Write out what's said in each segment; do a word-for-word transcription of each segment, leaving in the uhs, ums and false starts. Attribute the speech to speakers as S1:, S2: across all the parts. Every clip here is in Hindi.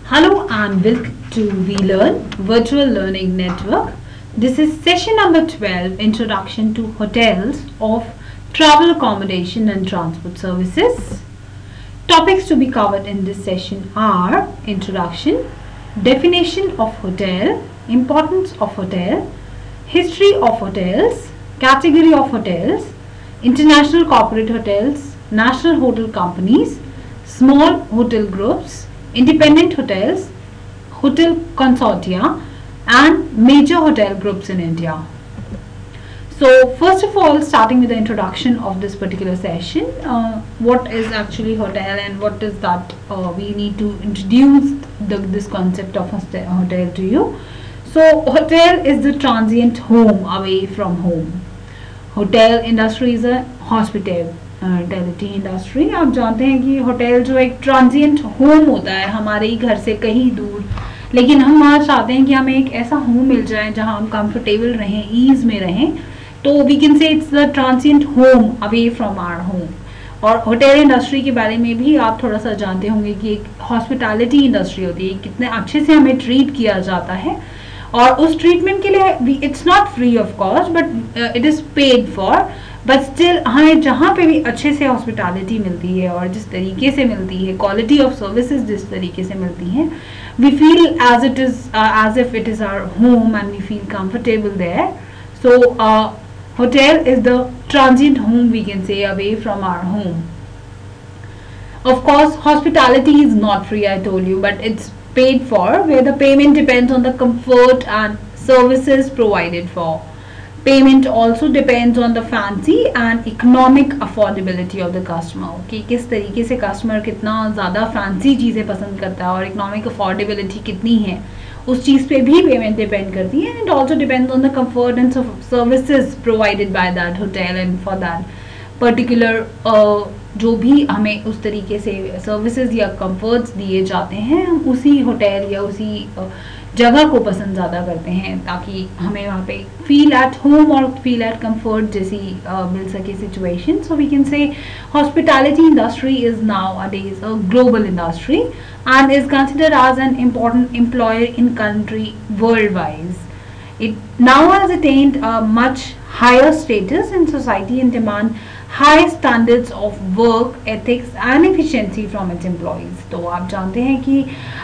S1: Hello and welcome to VLearn Virtual Learning Network. This is session number twelve, Introduction to Hotels of Travel Accommodation and Transport Services. Topics to be covered in this session are Introduction, Definition of Hotel, Importance of Hotel, History of Hotels, Category of Hotels, International Corporate Hotels, National Hotel Companies, Small Hotel Groups, Independent hotels, hotel consortia, and major hotel groups in India. So first of all, starting with the introduction of this particular session, uh, what is actually hotel and what is that uh, we need to introduce the, this concept of hotel to you. So hotel is the transient home away from home. Hotel industry is a hospital hospitality industry. आप जानते हैं कि होटल जो एक ट्रांजिएंट होम होता है हमारे ही घर से कहीं दूर, लेकिन हम आज चाहते हैं कि हमें एक ऐसा होम मिल जाए जहां हम कंफर्टेबल रहें, ईज में रहें. तो we can say it's the transient home away from our home. और होटल इंडस्ट्री के बारे में भी आप थोड़ा सा जानते होंगे कि एक हॉस्पिटैलिटी इंडस्ट्री होती है, कितने अच्छे से हमें ट्रीट किया जाता है. और उस ट्रीटमेंट के लिए it's not free of cost but it is paid for, but still हमें जहाँ पे भी अच्छे से हॉस्पिटैलिटी मिलती है और जिस तरीके से मिलती है, क्वालिटी ऑफ सर्विसेज जिस तरीके से मिलती हैं, we feel as it is as if it is our home and we feel comfortable there. So hotel is the transient home we can say away from our home. Of course, hospitality is not free, I told you, but it's paid for, where the payment depends on the comfort and services provided for. Payment also depends on the fancy and economic affordability of the customer. कि किस तरीके से customer कितना ज़्यादा fancy चीज़ें पसंद करता है और economic affordability कितनी है, उस चीज़ पे भी payment depend करती है. And it also depends on the comfort and services provided by that hotel and for that particular uh, जो भी हमें उस तरीके से सर्विसेज या कंफर्ट्स दिए जाते हैं, हम उसी होटल या उसी जगह को पसंद ज़्यादा करते हैं ताकि हमें वहाँ पे फील एट होम और फील एट कंफर्ट जैसी uh, मिल सके situation. So we can say hospitality industry is nowadays a global industry and is considered as an important employer in country world wise. It now has attained a much higher status in society and demand high standards of work ethics and efficiency from its employees. तो आप जानते हैं कि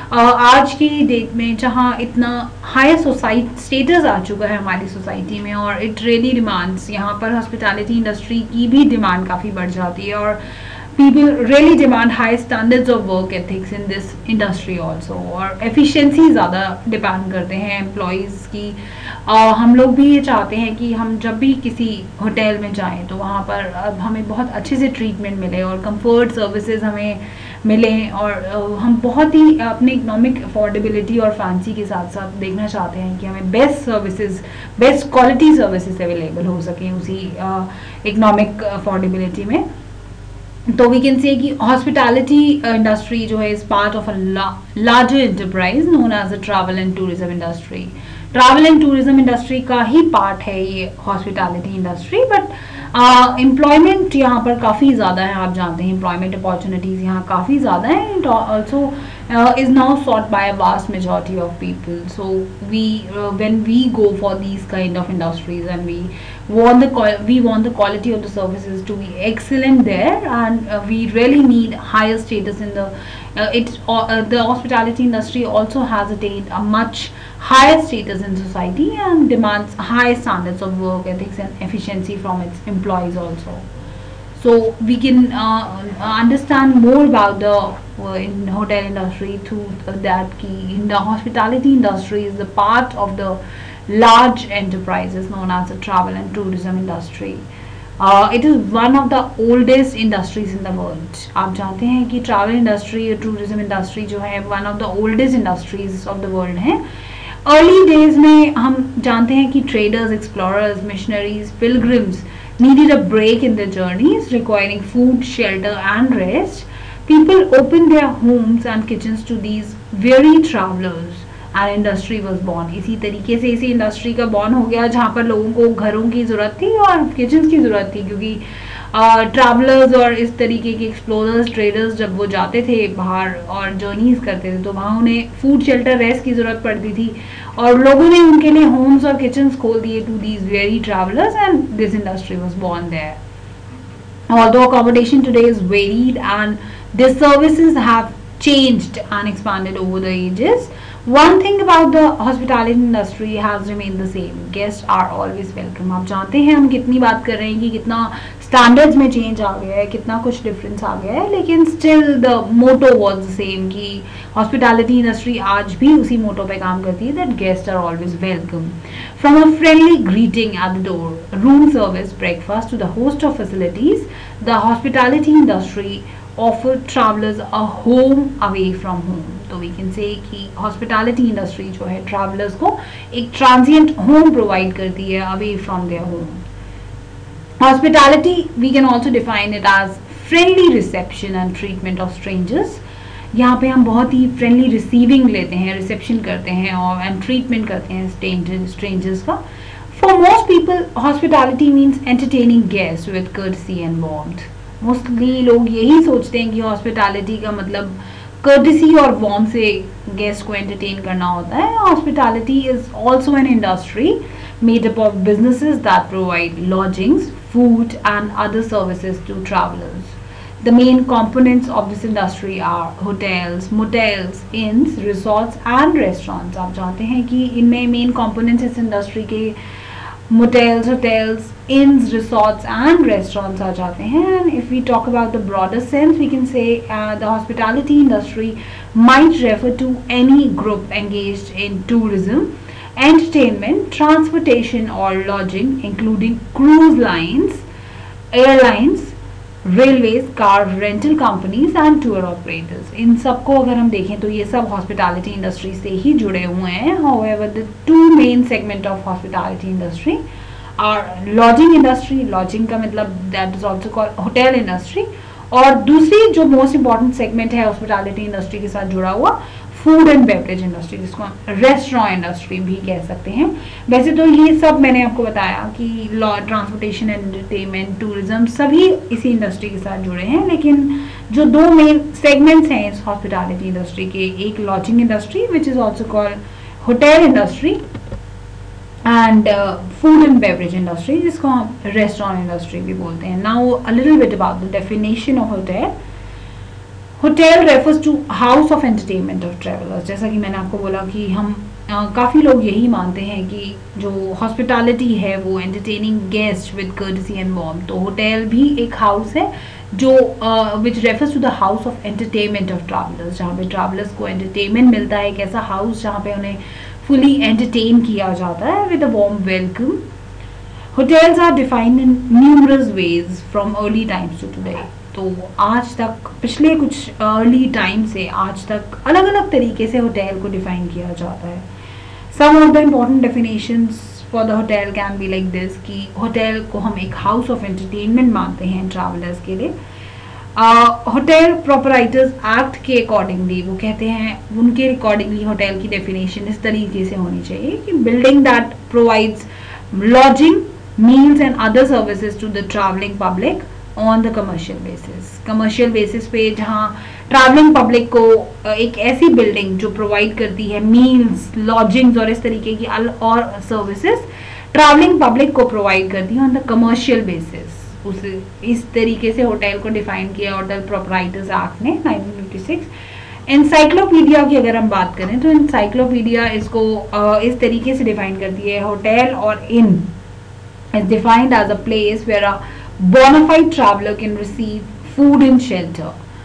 S1: आज की डेट में जहाँ इतना हाई सोसाइटी स्टेटस आ चुका है हमारी सोसाइटी में, और इट रियली डिमांड्स, यहाँ पर हॉस्पिटैलिटी इंडस्ट्री की भी डिमांड काफ़ी बढ़ जाती है और people really demand high standards of work ethics in this industry also. और efficiency ज़्यादा डिपेंड करते हैं एम्प्लॉयज़ की. uh, हम लोग भी ये चाहते हैं कि हम जब भी किसी होटल में जाएं तो वहाँ पर uh, हमें बहुत अच्छे से ट्रीटमेंट मिले और कंफर्ट सर्विसेज हमें मिलें, और uh, हम बहुत ही अपने इकोनॉमिक अफोर्डेबिलिटी और फैंसी के साथ साथ देखना चाहते हैं कि हमें best services, best quality services available हो सकें उसी इकोनॉमिक अफोर्डेबिलिटी में. तो वी कैन से कि हॉस्पिटैलिटी इंडस्ट्री जो है is part of a larger enterprise known as a travel and tourism industry. Travel and tourism industry का ही पार्ट है ये हॉस्पिटैलिटी इंडस्ट्री, बट एम्प्लॉयमेंट यहाँ पर काफ़ी ज़्यादा है. आप जानते हैं एम्प्लॉयमेंट अपॉर्चुनिटीज़ यहाँ काफ़ी ज़्यादा हैं. It also is now sought by a vast majority of people. So we when we go for these kind of industries and we want the we want the quality of the services to be excellent there, and uh, we really need higher status in the uh, it uh, the hospitality industry also has attained a much higher status in society and demands high standards of work ethics and efficiency from its employees also. So we can uh, understand more about the uh, in hotel industry through that key. In the hospitality industry is the part of the large enterprises known as the travel and tourism industry. Uh, it is one of the oldest industries in the world. आप जानते हैं कि travel industry और tourism industry जो है one of the oldest industries of the world हैं. Early days में हम जानते हैं कि traders, explorers, missionaries, pilgrims needed a break in their journeys, requiring food, shelter and rest. People opened their homes and kitchens to these weary travelers. And industry was born. इसी तरीके से इसी इंडस्ट्री का बॉर्न हो गया जहाँ पर लोगों को घरों की ज़रूरत थी और किचन की ज़रूरत थी, क्योंकि ट्रैवलर्स और इस तरीके के एक्सप्लोरर्स ट्रेडर्स जब वो जाते थे बाहर और जर्नीज करते थे तो वहाँ उन्हें फूड शेल्टर रेस्ट की ज़रूरत पड़ती थी और लोगों ने उनके लिए होम्स और किचन्स खोल दिए to these weary travellers and this industry was born there. Although accommodation today is varied and their services have changed and expanded over the ages, one thing about the hospitality industry has remained the same. Guests are always welcome. आप जानते हैं हम कितनी बात कर रहे हैं कि कितना स्टैंडर्ड्स में चेंज आ गया है, कितना कुछ डिफरेंस आ गया है, लेकिन still the motto was the same कि हॉस्पिटैलिटी इंडस्ट्री आज भी उसी मोटो पे काम करती है, that guest are always welcome. From a friendly greeting at the door, room service, breakfast to the host of facilities, the hospitality industry offer travelers a home away from home. तो we can say कि hospitality industry जो है travelers को एक transient home provide करती है away from their home. Hospitality we can also define it as friendly reception and treatment of strangers. यहाँ पे हम बहुत ही फ्रेंडली रिसीविंग लेते हैं, रिसेप्शन करते हैं और एंड ट्रीटमेंट करते हैं स्ट्रेंजर्स का. For most people hospitality means entertaining guest with courtesy and warmth. Mostly लोग यही सोचते हैं कि हॉस्पिटैलिटी का मतलब कर्टसी और वार्म से गेस्ट को एंटरटेन करना होता है. Hospitality is also an industry made up of businesses that provide lodgings, food and other services to travelers. The main components of this industry are hotels, motels, inns, resorts and restaurants. आप जानते हैं कि इनमें main components इस industry के motels, hotels, inns, resorts and restaurants आ जाते हैं. And if we talk about the broader sense, we can say uh, the hospitality industry might refer to any group engaged in tourism, entertainment, transportation or lodging, including cruise lines, airlines, railways, car rental companies and tour operators. इन सबको अगर हम देखें तो ये सब हॉस्पिटैलिटी इंडस्ट्री से ही जुड़े हुए हैं. However the two main segment of hospitality industry are lodging industry, lodging का मतलब that is also called hotel industry, और दूसरी जो मोस्ट इंपॉर्टेंट सेगमेंट है हॉस्पिटैलिटी इंडस्ट्री के साथ जुड़ा हुआ फूड एंड बेवरेज इंडस्ट्री, जिसको रेस्टोरेंट इंडस्ट्री भी कह सकते हैं. वैसे तो ये सब मैंने आपको बताया कि लॉ, ट्रांसपोर्टेशन, एंटरटेनमेंट, टूरिज्म सभी इसी इंडस्ट्री के साथ जुड़े हैं, लेकिन जो दो मेन सेगमेंट्स हैं इस हॉस्पिटैलिटी इंडस्ट्री के, एक lodging industry which is also called hotel industry and food and beverage industry, जिसको हम रेस्टोरेंट इंडस्ट्री भी बोलते हैं. Now a little bit about the definition of hotel. Hotel refers to house of entertainment of travellers. जैसा कि मैंने आपको बोला कि हम काफ़ी लोग यही मानते हैं कि जो हॉस्पिटैलिटी है वो entertaining guest with courtesy and warm. तो होटल भी एक हाउस है जो which refers to the house of entertainment of travellers, जहाँ पे ट्रैवलर्स को एंटरटेनमेंट मिलता है. एक ऐसा हाउस जहाँ पे उन्हें फुली एंटरटेन किया जाता है with a warm welcome. Hotels are defined in numerous ways from early times to today. तो आज तक, पिछले कुछ अर्ली टाइम से आज तक अलग अलग तरीके से होटल को डिफाइन किया जाता है. Some of the important definitions for the hotel can be like this कि होटल को हम एक हाउस ऑफ एंटरटेनमेंट मानते हैं ट्रैवलर्स के लिए. होटल प्रोपराइटर्स एक्ट के अकॉर्डिंगली वो कहते हैं, उनके अकॉर्डिंगली होटल की डेफिनेशन इस तरीके से होनी चाहिए कि building that provides lodging, meals and other services to the travelling public on the commercial basis. Commercial basis पे जहाँ ट्रैवलिंग पब्लिक को एक ऐसी बिल्डिंग जो प्रोवाइड करती है मील्स, लॉजिंग्स और इस तरीके की और सर्विसेज ट्रैवलिंग पब्लिक को प्रोवाइड करती है ऑन द कमर्शियल बेसिस. उस इस तरीके से होटल को डिफाइन किया होटल प्रोपराइटर्स एक्ट ने नाइनटीन फिफ्टी सिक्स. एनसाइक्लोपीडिया की अगर हम बात करें तो एनसाइक्लोपीडिया इसको इस तरीके से डिफाइन करती है, होटल और inn is defined as a place where a bona fide traveler can receive food and shelter.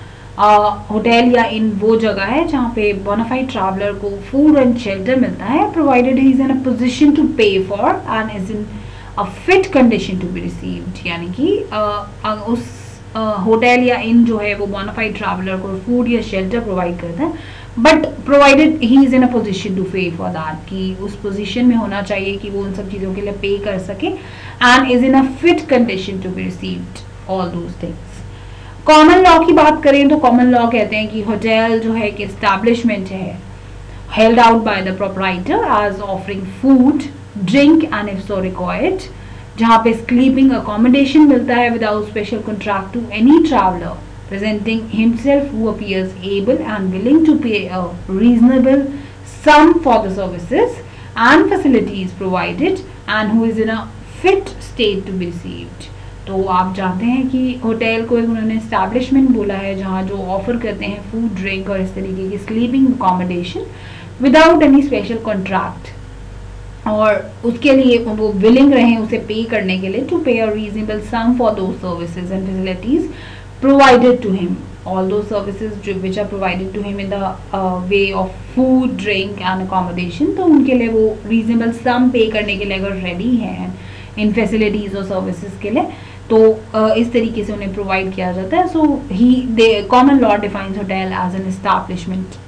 S1: Hotel या इन वो जगह है जहाँ पे bona fide traveler को food and shelter मिलता है, provided he is in a position to pay for and is in a fit condition to be received. यानी कि uh, उस होटल uh, या इन जो है वो bona fide traveler को food या shelter provide करता है, but provided he is in a position to pay for that, कि उस पोजिशन में होना चाहिए कि वो उन सब चीज़ों के लिए पे कर सके and is in a fit condition to be received all those things. Common law की बात करें तो कॉमन लॉ कहते हैं कि होटल जो है कि एस्टैब्लिशमेंट है held out by the proprietor as offering food, drink and if so required जहाँ पे स्लीपिंग अकोमोडेशन मिलता है without special contract to any traveller presenting himself who appears able and willing to pay a reasonable sum for the services and facilities provided and who is in a fit state to be received. तो आप जानते हैं कि होटल को एक उन्होंने एस्टैब्लिशमेंट बोला है जहाँ जो ऑफर करते हैं फूड ड्रिंक और इस तरीके की sleeping accommodation without any special contract, और उसके लिए वो विलिंग रहे उसे पे करने के लिए to pay a reasonable sum for those services and facilities provided to him. All those services which are provided to him in the uh, way of food, drink and accommodation, तो उनके लिए वो reasonable sum pay करने के लिए अगर ready हैं इन facilities और services के लिए, तो uh, इस तरीके से उन्हें provide किया जाता है. So he, the common law defines hotel as an establishment.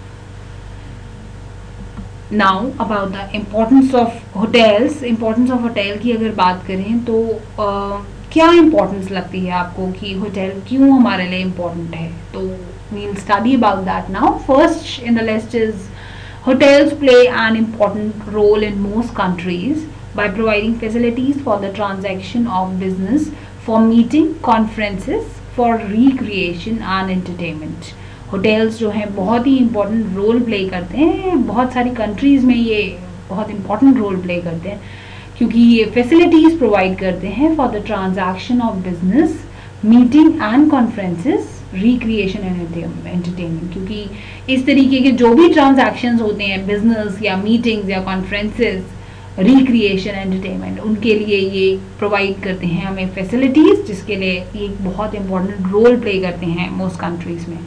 S1: Now about the importance of hotels. Importance of hotel की अगर बात करें तो uh, क्या इम्पोर्टेंस लगती है आपको कि होटल क्यों हमारे लिए इम्पोर्टेंट है, तो we'll study about that now. First in the list is hotels play an important role in most countries by providing facilities for the transaction of business, for meeting, conferences, for recreation and entertainment. Hotels जो हैं बहुत ही इम्पोर्टेंट रोल प्ले करते हैं, बहुत सारी कंट्रीज में ये बहुत इम्पोर्टेंट रोल प्ले करते हैं क्योंकि ये फैसिलिटीज प्रोवाइड करते हैं for the transaction of business, meeting and conferences, recreation and entertainment. क्योंकि इस तरीके के जो भी ट्रांजैक्शंस होते हैं बिजनेस या मीटिंग्स या कॉन्फ्रेंसेस, रिक्रिएशन, एंटरटेनमेंट, उनके लिए ये प्रोवाइड करते हैं हमें फैसिलिटीज, जिसके लिए ये बहुत इंपॉर्टेंट रोल प्ले करते हैं मोस्ट कंट्रीज में.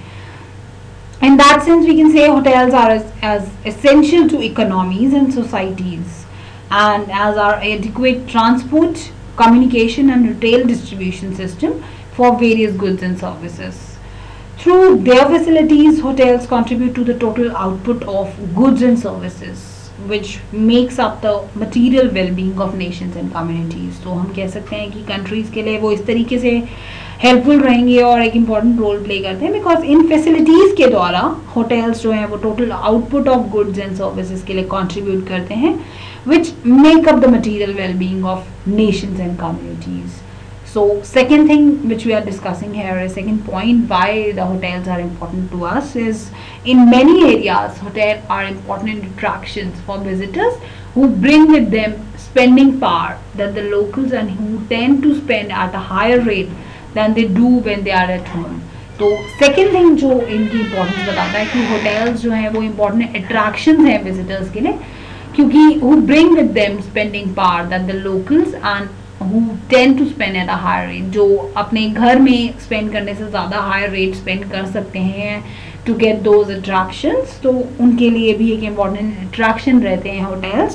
S1: In that sense we can say hotels are as, as essential to economies and societies, and as our adequate transport, communication and retail distribution system for various goods and services. Through their facilities, hotels contribute to the total output of goods and services, which makes up the material well-being of nations and communities. तो हम कह सकते हैं कि countries के लिए वो इस तरीके से हेल्पफुल रहेंगे और एक इम्पॉर्टेंट रोल प्ले करते हैं बिकॉज इन फैसिलिटीज़ के द्वारा होटल्स जो हैं वो total output of goods and services के लिए कंट्रीब्यूट करते हैं which make up the material well-being of nations and communities. So second thing which we are discussing here, a second point why the hotels are important to us is in many areas hotels are important attractions for visitors who bring with them spending power that the locals and who tend to spend at a higher rate than they do when they are at home. तो सेकेंड थिंग जो इनकी इम्पोर्टेंस बताता है कि होटल्स जो हैं वो इम्पोर्टेंट अट्रैक्शंस हैं विजिटर्स के लिए क्योंकि who bring with them spending power that the locals and who tend to spend at a higher rate, जो अपने घर में स्पेंड करने से ज़्यादा हायर रेट स्पेंड कर सकते हैं to get those attractions, तो उनके लिए भी एक इम्पॉर्टेंट अट्रैक्शन रहते हैं hotels.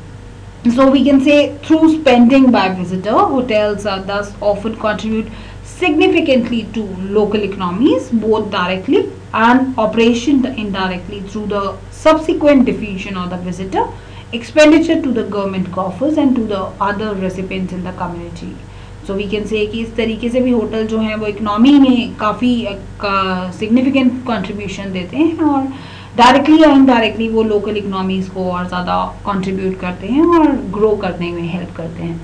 S1: So we can say through spending by visitor, hotels are thus often contribute significantly to local economies both directly and operation indirectly through the subsequent diffusion of the visitor expenditure to the government coffers and to the other recipients in the community. So we can say कि इस तरीके से भी होटल जो हैं वो इकोनॉमी में काफ़ी सिग्निफिकेंट कंट्रीब्यूशन देते हैं और डायरेक्टली या इनडायरेक्टली वो लोकल इकोनॉमीज़ को और ज़्यादा कंट्रीब्यूट करते हैं और ग्रो करने में हेल्प करते हैं.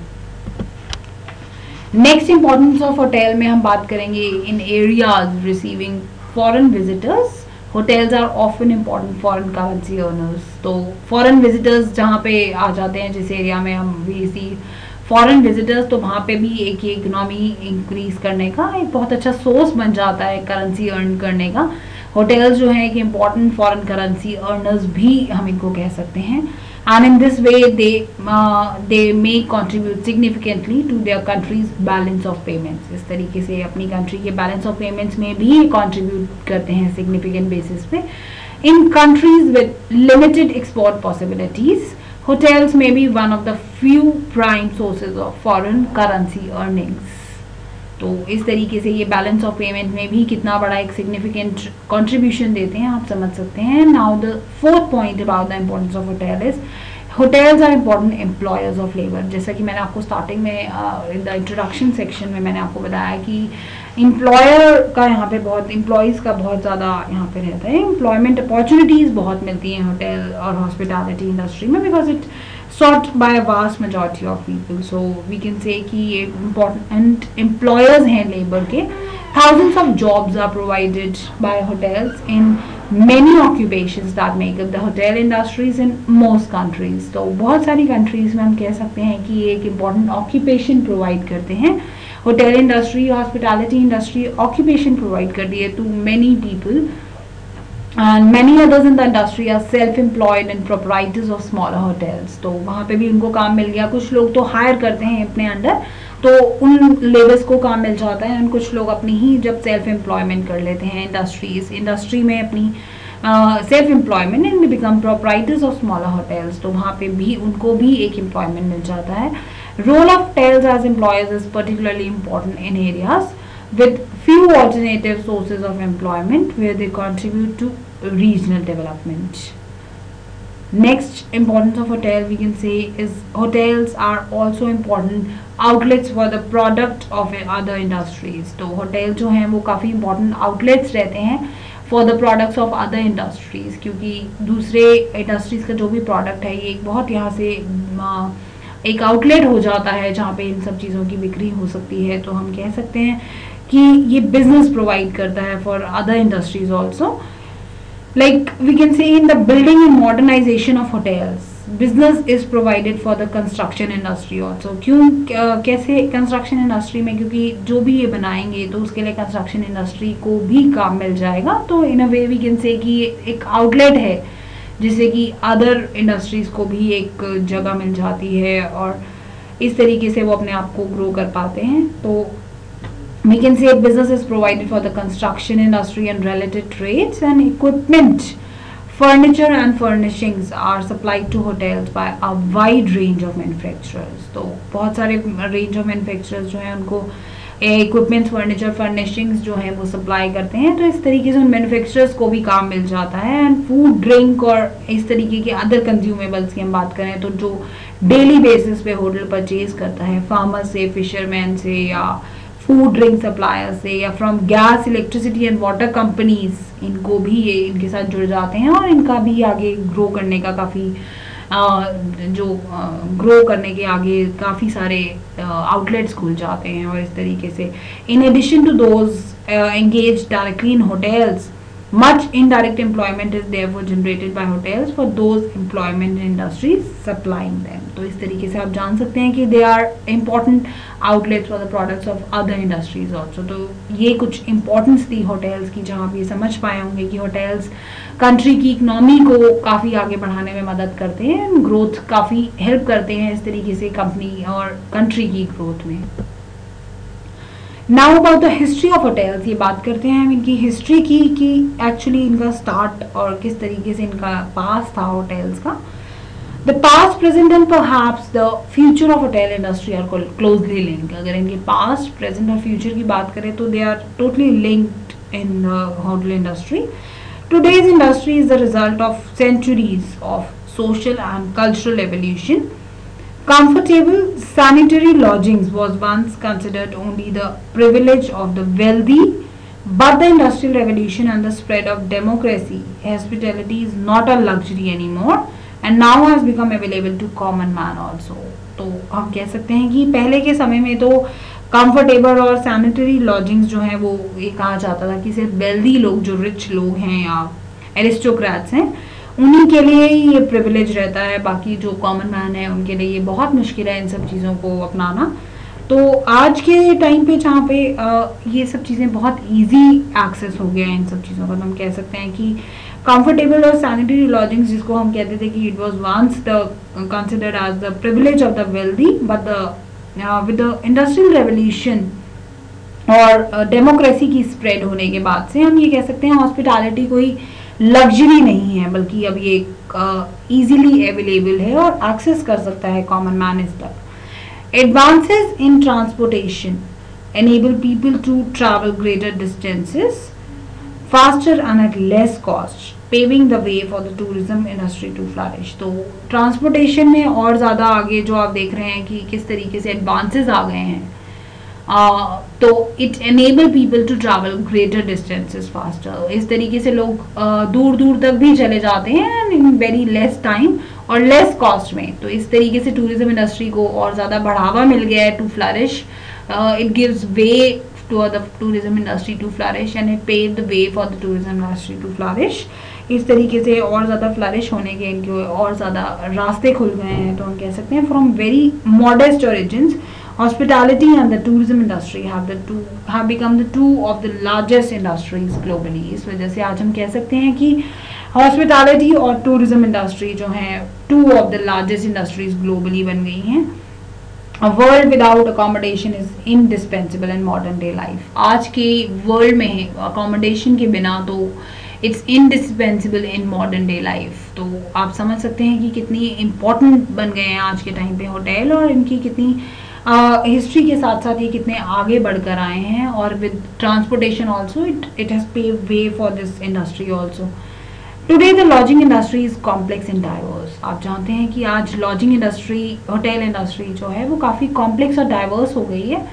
S1: नेक्स्ट इम्पोर्टेंस ऑफ होटल में हम बात करेंगे in areas receiving foreign visitors. Hotels are often important foreign currency earners. तो फॉरेन विजिटर्स जहाँ पे आ जाते हैं जिस एरिया में हम वी सी फॉरेन विजिटर्स, तो वहाँ पे भी एक इकोनॉमी इंक्रीज करने का एक बहुत अच्छा सोर्स बन जाता है करेंसी अर्न करने का. होटल्स जो है कि इम्पॉर्टेंट फॉरेन करेंसी अर्नर्स भी हम इनको कह सकते हैं. And in this way they uh, they may contribute significantly to their country's balance of payments. इस तरीके से अपनी कंट्री के बैलेंस ऑफ पेमेंट्स में भी कंट्रीब्यूट करते हैं सिग्निफिकेंट बेसिस पे. In countries with limited export possibilities, hotels may be one of the few prime sources of foreign currency earnings. तो इस तरीके से ये बैलेंस ऑफ पेमेंट में भी कितना बड़ा एक सिग्निफिकेंट कंट्रीब्यूशन देते हैं आप समझ सकते हैं. Now the fourth point about the importance of hotel is hotels are important employers of labour. जैसा कि मैंने आपको स्टार्टिंग में इन द इंट्रोडक्शन सेक्शन में मैंने आपको बताया कि एम्प्लॉयर का यहाँ पे बहुत एम्प्लॉयज़ का बहुत ज़्यादा यहाँ पे रहता है. एम्प्लॉयमेंट अपॉर्चुनिटीज़ बहुत मिलती हैं होटल और हॉस्पिटैलिटी इंडस्ट्री में because it sought by a vast majority of people. So we can say कि ये important employers हैं labor के. Thousands of jobs are provided by hotels in many occupations that make up the hotel industries in most countries. तो बहुत सारी countries में हम कह सकते हैं कि ये एक important occupation provide करते हैं. Hotel industry, hospitality industry occupation provide करती है to many people. And many others in the industry are self-employed and proprietors of smaller hotels. तो वहाँ पे भी उनको काम मिल गया. कुछ लोग तो हायर करते हैं अपने अंडर, तो उन लेबर्स को काम मिल जाता है. और कुछ लोग अपनी ही जब सेल्फ एम्प्लॉयमेंट कर लेते हैं इंडस्ट्रीज इंडस्ट्री में अपनी self employment and become proprietors of smaller hotels, तो वहाँ पे भी उनको भी एक एम्प्लॉयमेंट मिल जाता है. Role of hotels as employers is particularly important in areas with few alternative sources of employment where they contribute to regional development. Next importance of hotel we can say is hotels are also important outlets for the product of other industries. तो hotel जो हैं वो काफ़ी important outlets रहते हैं for the products of other industries, क्योंकि दूसरे industries का जो भी product है ये एक बहुत यहाँ से एक आउटलेट हो जाता है जहाँ पे इन सब चीज़ों की बिक्री हो सकती है. तो हम कह सकते हैं कि ये बिजनेस प्रोवाइड करता है for other industries also. Like we can say in the building and modernisation of hotels business is provided for the construction industry also. क्यों uh, कैसे कंस्ट्रक्शन इंडस्ट्री में, क्योंकि जो भी ये बनाएंगे तो उसके लिए कंस्ट्रक्शन इंडस्ट्री को भी काम मिल जाएगा. तो इन अ वे वी कैन से कि एक आउटलेट है जिससे कि अदर इंडस्ट्रीज को भी एक जगह मिल जाती है और इस तरीके से वो अपने आप को ग्रो कर पाते हैं. तो we can say business is provided for the construction industry and related trades, and equipment, furniture and furnishings are supplied to hotels by a wide range of manufacturers. तो बहुत सारे range of manufacturers जो हैं उनको equipment, furniture, furnishings जो हैं वो supply करते हैं. तो इस तरीके से उन manufacturers को भी काम मिल जाता है. and food, drink और इस तरीके के other consumables की हम बात करें तो जो daily basis पे hotel purchase करता है, farmer से, fisherman से या फूड ड्रिंक सप्लायर से या from gas, electricity and water companies, इनको भी ये इनके साथ जुड़ जाते हैं और इनका भी आगे ग्रो करने का काफ़ी जो ग्रो करने के आगे काफ़ी सारे आउटलेट्स खुल जाते हैं. और इस तरीके से in addition to those engage directly in hotels, much indirect employment is therefore generated by hotels for those employment industries supplying them. तो इस तरीके से आप जान सकते हैं कि they are important outlets for the products of other industries also. तो ये कुछ importance थी hotels की, जहाँ आप ये समझ पाए होंगे कि hotels country की इकोनॉमी को काफ़ी आगे बढ़ाने में मदद करते हैं, ग्रोथ काफ़ी हेल्प करते हैं इस तरीके से कंपनी और कंट्री की ग्रोथ में. Now about the history of hotels, ये बात करते हैं हम इनकी हिस्ट्री की कि एक्चुअली इनका स्टार्ट और किस तरीके से इनका पास था होटल्स का. The past, present and perhaps the future of hotel industry are closely linked. अगर इनके पास्ट, प्रेजेंट और फ्यूचर की बात करें तो they are totally linked in the hotel industry. Today's industry is the result of centuries of social and cultural evolution. Comfortable sanitary lodgings was once considered only the privilege of the wealthy, but the Industrial Revolution and the spread of democracy, hospitality is not a luxury anymore and now has become available to common man also. तो हम कह सकते हैं कि पहले के समय में तो comfortable और sanitary lodgings जो हैं वो ये कहा जाता था कि सिर्फ wealthy लोग, जो rich लोग हैं या aristocrats हैं, उन्हीं के लिए ही ये प्रिविलेज रहता है. बाकी जो कॉमन मैन है उनके लिए ये बहुत मुश्किल है इन सब चीज़ों को अपनाना. तो आज के टाइम पे जहाँ पे आ, ये सब चीज़ें बहुत इजी एक्सेस हो गया है इन सब चीज़ों का, तो हम कह सकते हैं कि कंफर्टेबल और सैनिटरी लॉजिंग्स, जिसको हम कहते थे कि it was once the considered as the privilege of the wealthy, but the with the industrial revolution और डेमोक्रेसी की स्प्रेड होने के बाद से हम ये कह सकते हैं हॉस्पिटैलिटी कोई लग्जरी नहीं है, बल्कि अब ये इजीली अवेलेबल है और एक्सेस कर सकता है कॉमन मैन इस तक. Advances in transportation enable people to travel greater distances faster and at less cost, paving the way for the tourism industry to flourish. तो ट्रांसपोर्टेशन में और ज़्यादा आगे जो आप देख रहे हैं कि किस तरीके से एडवांसेस आ गए हैं, Uh, तो it enable people to travel greater distances faster. इस तरीके से लोग uh, दूर दूर तक भी चले जाते हैं इन वेरी लेस टाइम, और लेस कॉस्ट में। तो इस तरीके से टूरिज्म इंडस्ट्री को और ज़्यादा बढ़ावा मिल गया है to flourish. It gives way to the tourism industry to flourish and it paved the way for the tourism industry to flourish. इस तरीके से और ज़्यादा फ्लरिश होने के इनके और ज़्यादा रास्ते खुल गए हैं. तो हम कह सकते हैं from very modest origins, hospitality and the tourism industry have the two have become the two of the largest industries globally. इस वजह से आज हम कह सकते हैं कि hospitality और tourism industry जो हैं two of the largest industries globally बन गई हैं. A world without accommodation is indispensable in modern day life. आज के वर्ल्ड में accommodation के बिना तो it's indispensable in modern day life. तो आप समझ सकते हैं कि कितनी important बन गए हैं आज के टाइम पे होटल, और इनकी कितनी हिस्ट्री uh, के साथ साथ ये कितने आगे बढ़कर आए हैं. और with transportation also it it has paved way for this industry also. Today the lodging industry is complex and diverse. आप जानते हैं कि आज लॉजिंग इंडस्ट्री, होटल इंडस्ट्री जो है वो काफ़ी कॉम्प्लेक्स और डाइवर्स हो गई है.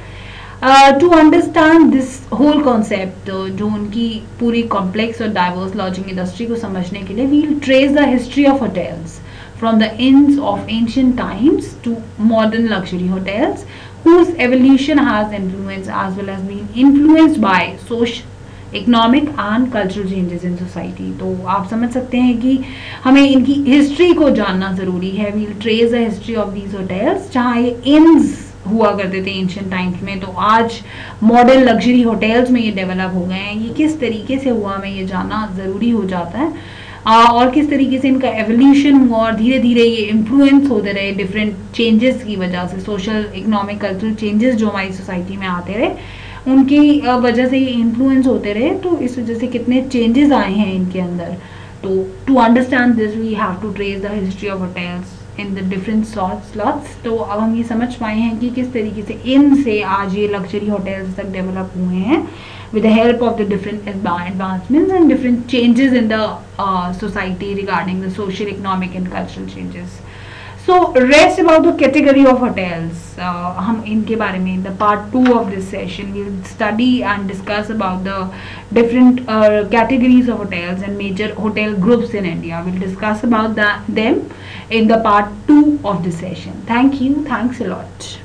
S1: To understand this whole concept, जो उनकी पूरी कॉम्प्लेक्स और डाइवर्स लॉजिंग इंडस्ट्री को समझने के लिए we will trace the history of hotels from the ends of ancient times to modern luxury hotels whose evolution has influenced as well as been influenced by social economic and cultural changes in society. तो आप समझ सकते हैं कि हमें इनकी हिस्ट्री को जानना ज़रूरी है. We will trace the history of these hotels. जहाँ ये इन्स हुआ करते थे एंशिएंट टाइम्स में, तो आज मॉडर्न लग्जरी होटल्स में ये डेवलप हो गए हैं. ये किस तरीके से हुआ हमें ये जानना ज़रूरी हो जाता है, आ, और किस तरीके से इनका एवोल्यूशन हुआ और धीरे धीरे ये इन्फ्लुएंस होते रहे डिफरेंट चेंजेस की वजह से. सोशल इकोनॉमिक कल्चरल चेंजेस जो हमारी सोसाइटी में आते रहे उनकी वजह से ये इन्फ्लुएंस होते रहे. तो इस वजह से कितने चेंजेस आए हैं इनके अंदर. तो to understand this we have to trace the history of hotels in the different slots. तो अब हम ये समझ पाए हैं कि किस तरीके से इन से आज ये लग्जरी होटल्स तक डेवलप हुए हैं with the help of the different advancements and different changes in the uh, society regarding the social, economic and cultural changes. So rest about the category of hotels. Uh, हम इनके बारे में in the part two of this session we will study and discuss about the different uh, categories of hotels and major hotel groups in India. We'll discuss about that them in the part two of this session. Thank you. Thanks a lot.